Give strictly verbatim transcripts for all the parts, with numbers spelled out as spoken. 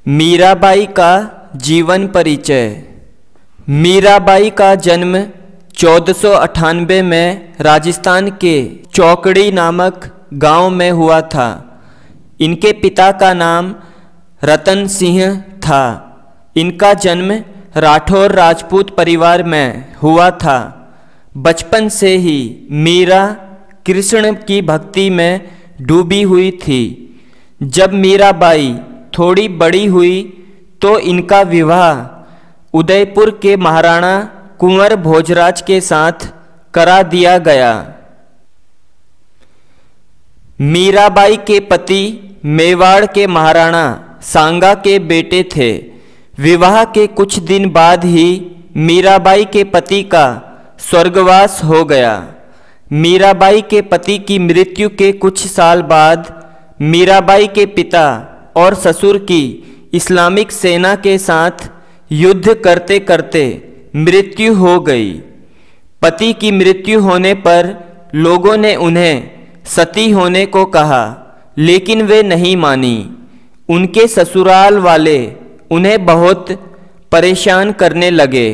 मीराबाई का जीवन परिचय। मीराबाई का जन्म चौदह सौ अट्ठानबे में राजस्थान के चौकड़ी नामक गांव में हुआ था। इनके पिता का नाम रतन सिंह था। इनका जन्म राठौर राजपूत परिवार में हुआ था। बचपन से ही मीरा कृष्ण की भक्ति में डूबी हुई थी। जब मीराबाई थोड़ी बड़ी हुई तो इनका विवाह उदयपुर के महाराणा कुंवर भोजराज के साथ करा दिया गया। मीराबाई के पति मेवाड़ के महाराणा सांगा के बेटे थे। विवाह के कुछ दिन बाद ही मीराबाई के पति का स्वर्गवास हो गया। मीराबाई के पति की मृत्यु के कुछ साल बाद मीराबाई के पिता और ससुर की इस्लामिक सेना के साथ युद्ध करते करते मृत्यु हो गई। पति की मृत्यु होने पर लोगों ने उन्हें सती होने को कहा, लेकिन वे नहीं मानी। उनके ससुराल वाले उन्हें बहुत परेशान करने लगे।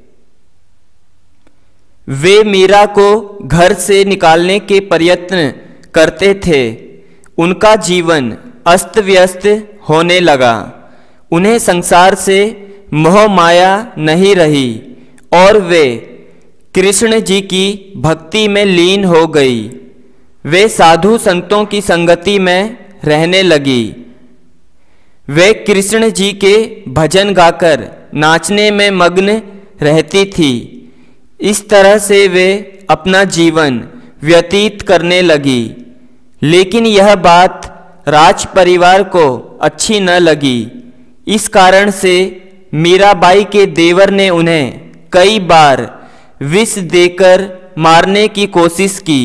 वे मीरा को घर से निकालने के प्रयत्न करते थे। उनका जीवन अस्त व्यस्त होने लगा। उन्हें संसार से मोह माया नहीं रही और वे कृष्ण जी की भक्ति में लीन हो गई। वे साधु संतों की संगति में रहने लगी। वे कृष्ण जी के भजन गाकर नाचने में मग्न रहती थी। इस तरह से वे अपना जीवन व्यतीत करने लगी। लेकिन यह बात राज परिवार को अच्छी न लगी। इस कारण से मीराबाई के देवर ने उन्हें कई बार विष देकर मारने की कोशिश की।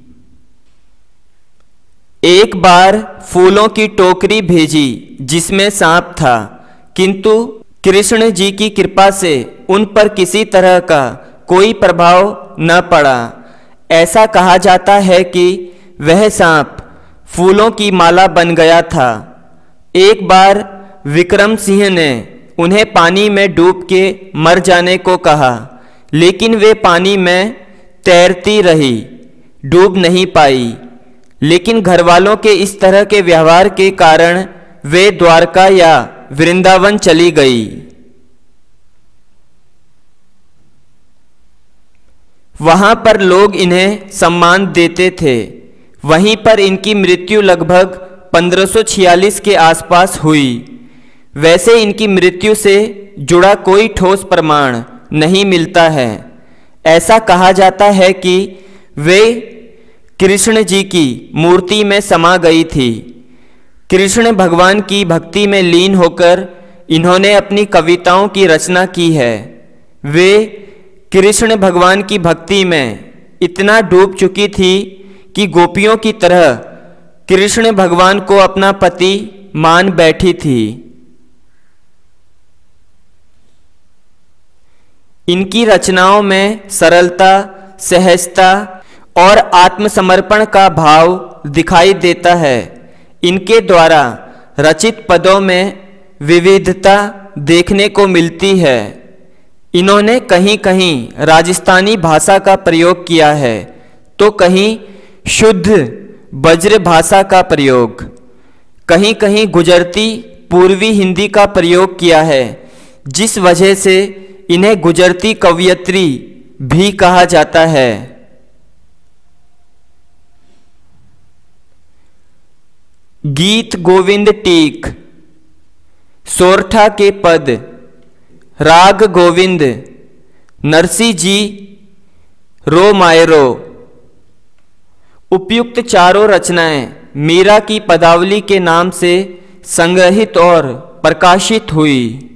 एक बार फूलों की टोकरी भेजी जिसमें सांप था, किंतु कृष्ण जी की कृपा से उन पर किसी तरह का कोई प्रभाव न पड़ा। ऐसा कहा जाता है कि वह सांप फूलों की माला बन गया था। एक बार विक्रम सिंह ने उन्हें पानी में डूब के मर जाने को कहा, लेकिन वे पानी में तैरती रही, डूब नहीं पाई। लेकिन घरवालों के इस तरह के व्यवहार के कारण वे द्वारका या वृंदावन चली गई। वहां पर लोग इन्हें सम्मान देते थे। वहीं पर इनकी मृत्यु लगभग पंद्रह सौ छियालीस के आसपास हुई। वैसे इनकी मृत्यु से जुड़ा कोई ठोस प्रमाण नहीं मिलता है। ऐसा कहा जाता है कि वे कृष्ण जी की मूर्ति में समा गई थी। कृष्ण भगवान की भक्ति में लीन होकर इन्होंने अपनी कविताओं की रचना की है। वे कृष्ण भगवान की भक्ति में इतना डूब चुकी थी कि गोपियों की तरह कृष्ण भगवान को अपना पति मान बैठी थी। इनकी रचनाओं में सरलता, सहजता और आत्मसमर्पण का भाव दिखाई देता है। इनके द्वारा रचित पदों में विविधता देखने को मिलती है। इन्होंने कहीं कहीं राजस्थानी भाषा का प्रयोग किया है तो कहीं शुद्ध ब्रज भाषा का प्रयोग, कहीं कहीं गुजरती पूर्वी हिंदी का प्रयोग किया है, जिस वजह से इन्हें गुजरती कवयित्री भी कहा जाता है। गीत गोविंद टीक, सोरठा के पद, राग गोविंद, नरसी जी रो मायरो। उपयुक्त चारों रचनाएं मीरा की पदावली के नाम से संग्रहित और प्रकाशित हुई।